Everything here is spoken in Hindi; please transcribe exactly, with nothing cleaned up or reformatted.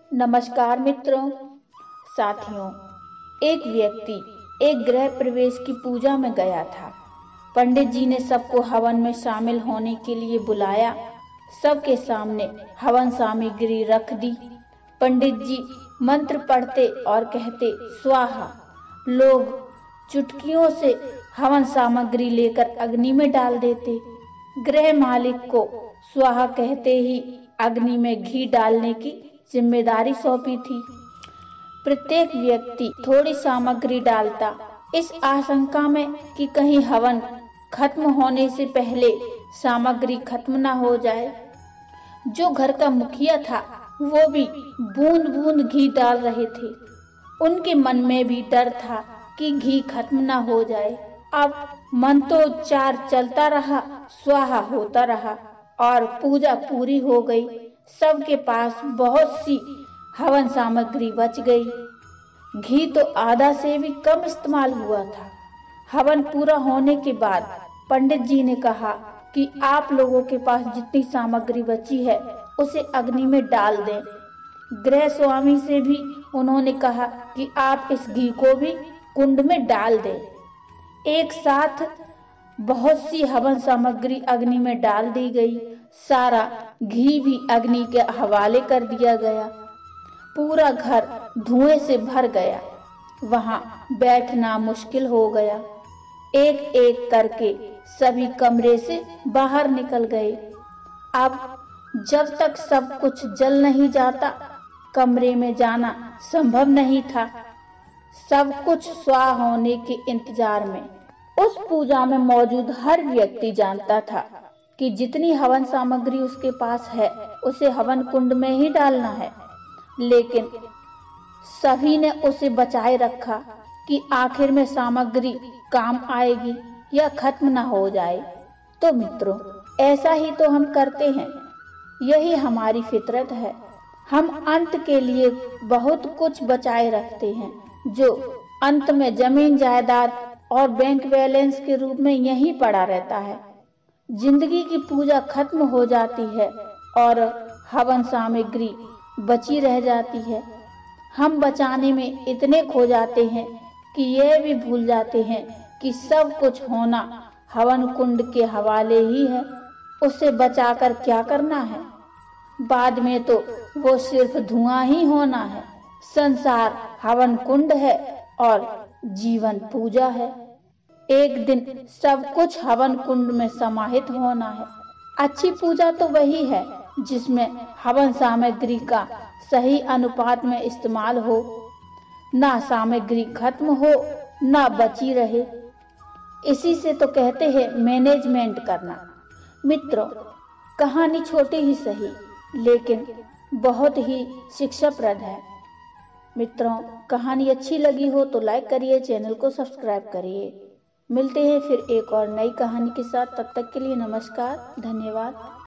नमस्कार मित्रों, साथियों। एक व्यक्ति एक गृह प्रवेश की पूजा में गया था। पंडित जी ने सबको हवन में शामिल होने के लिए बुलाया। सबके सामने हवन सामग्री रख दी। पंडित जी मंत्र पढ़ते और कहते स्वाहा। लोग चुटकियों से हवन सामग्री लेकर अग्नि में डाल देते। गृह मालिक को स्वाहा कहते ही अग्नि में घी डालने की जिम्मेदारी सौंपी थी। प्रत्येक व्यक्ति थोड़ी सामग्री डालता, इस आशंका में कि कहीं हवन खत्म होने से पहले सामग्री खत्म न हो जाए। जो घर का मुखिया था वो भी बूंद बूंद घी डाल रहे थे। उनके मन में भी डर था कि घी खत्म न हो जाए। अब मंत्रोच्चार चलता रहा, स्वाहा होता रहा और पूजा पूरी हो गई। सबके पास बहुत सी हवन सामग्री बच गई। घी तो आधा से भी कम इस्तेमाल हुआ था। हवन पूरा होने के बाद पंडित जी ने कहा कि आप लोगों के पास जितनी सामग्री बची है उसे अग्नि में डाल दें। गृह स्वामी से भी उन्होंने कहा कि आप इस घी को भी कुंड में डाल दें। एक साथ बहुत सी हवन सामग्री अग्नि में डाल दी गई। सारा घी भी अग्नि के हवाले कर दिया गया। पूरा घर धुएं से भर गया। वहां बैठना मुश्किल हो गया। एक एक करके सभी कमरे से बाहर निकल गए। अब जब तक सब कुछ जल नहीं जाता, कमरे में जाना संभव नहीं था। सब कुछ स्वाहा होने के इंतजार में। उस पूजा में मौजूद हर व्यक्ति जानता था कि जितनी हवन सामग्री उसके पास है उसे हवन कुंड में ही डालना है, लेकिन सभी ने उसे बचाए रखा कि आखिर में सामग्री काम आएगी या खत्म न हो जाए। तो मित्रों, ऐसा ही तो हम करते हैं। यही हमारी फितरत है। हम अंत के लिए बहुत कुछ बचाए रखते हैं, जो अंत में जमीन जायदाद और बैंक बैलेंस के रूप में यहीं पड़ा रहता है। जिंदगी की पूजा खत्म हो जाती है और हवन सामग्री बची रह जाती है। हम बचाने में इतने खो जाते हैं कि यह भी भूल जाते हैं कि सब कुछ होना हवन कुंड के हवाले ही है। उसे बचाकर क्या करना है? बाद में तो वो सिर्फ धुआं ही होना है। संसार हवन कुंड है और जीवन पूजा है। एक दिन सब कुछ हवन कुंड में समाहित होना है। अच्छी पूजा तो वही है जिसमें हवन सामग्री का सही अनुपात में इस्तेमाल हो, ना सामग्री खत्म हो ना बची रहे। इसी से तो कहते हैं मैनेजमेंट करना। मित्रों, कहानी छोटी ही सही लेकिन बहुत ही शिक्षाप्रद है। मित्रों, कहानी अच्छी लगी हो तो लाइक करिए, चैनल को सब्सक्राइब करिए। मिलते हैं फिर एक और नई कहानी के साथ। तब तक के लिए नमस्कार, धन्यवाद।